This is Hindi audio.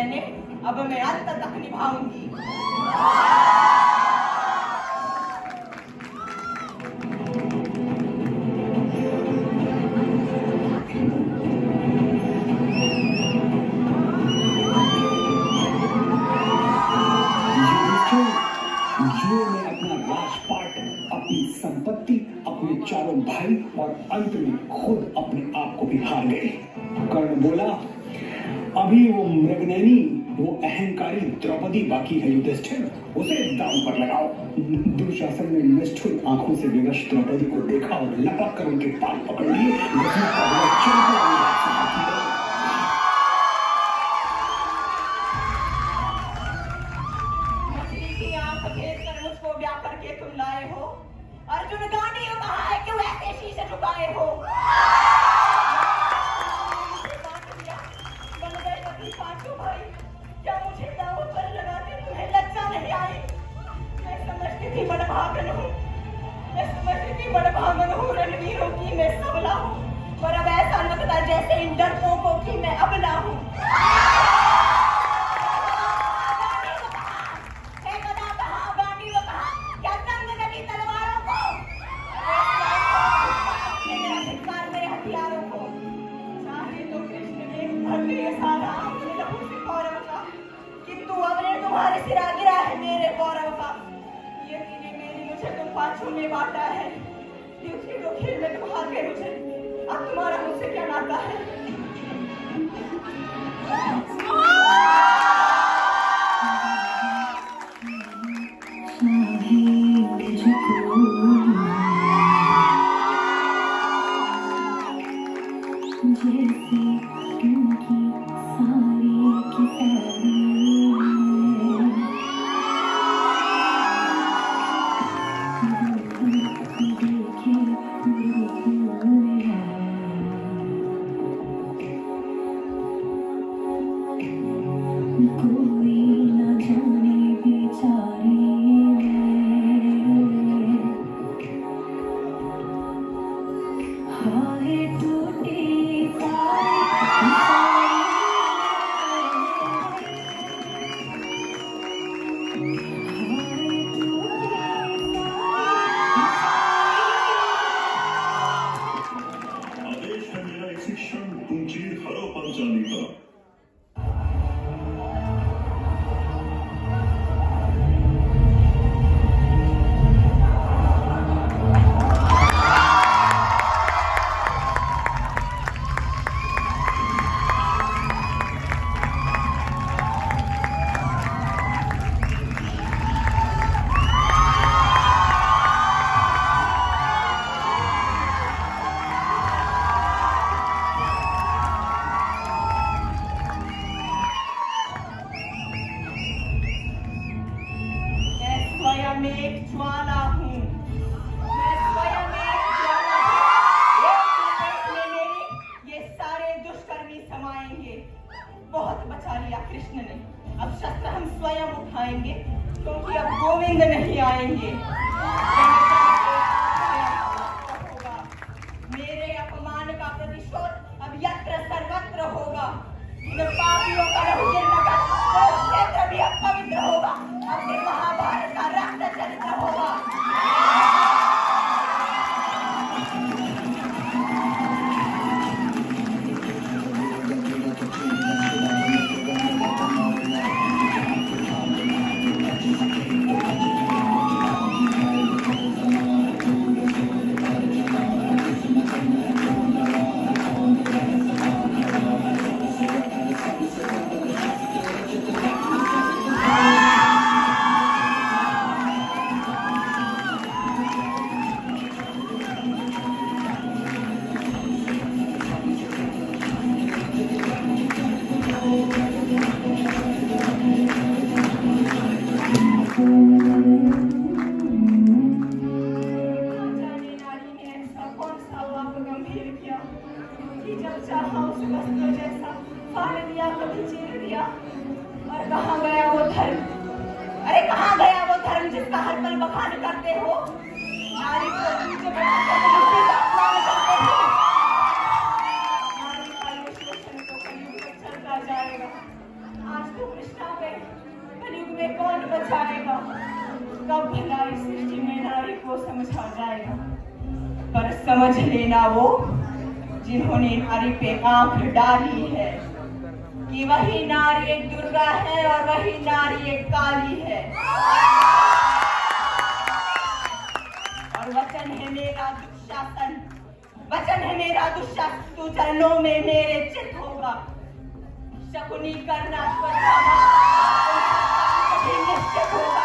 मैंने, अब मैं अंत तक निभाऊंगी। संपत्ति, अपने चारों भाई और अंत में खुद अपने आप को भी हार गए। कर्ण बोला, अभी वो मृगनयनी, वो अहंकारी द्रौपदी बाकी है युधिष्ठिर, उसे दांव पर लगाओ। दुशासन ने निष्ठुर आंखों से विवश द्रौपदी को देखा और लपक कर उनके पांव पकड़ लिए। अर्जुन गांडीव कहाँ है? क्यों ऐसे शीशे झुकाए हो? पांचों भाई, क्या मुझे दांव पर लगाते तुम्हें लज्जा नहीं आई? मैं समझती थी बड़भागन हूँ, रणवीरों की मैं सबला हूँ, पर अब ऐसा लगता जैसे इन डरपोकों की मैं अबला हूँ। तुम्हारे सिरा गिरा है मेरे गौरव का, यकीन मेरी मुझे तुम पांचों में बांटा है। खेल में तुम हार गए मुझे, अब तुम्हारा मुझसे क्या नाता है? बहुत बचा लिया कृष्ण ने, अब शस्त्र हम स्वयं उठाएंगे, क्योंकि अब गोविंद नहीं आएंगे। मेरे अपमान का प्रतिशोध अब यत्र सर्वत्र होगा। इन पापियों का क्षेत्र भी अब पवित्र होगा। अब महाभारत का रक्त चरित्र होगा। आज तो कृष्णा गए, कलयुग में कौन बचाएगा? कब भला इस सृष्टि में नारी को समझा जाएगा? पर समझ लेना वो जिन्होंने नारी पे आंख डाली है कि वही नारी एक दुर्गा है और वही नारी एक काली है। और वचन है मेरा दुशासन, वचन है मेरा दुशासन, तू चरणों में मेरे चित होगा। शकुनी करना निश्चित होगा।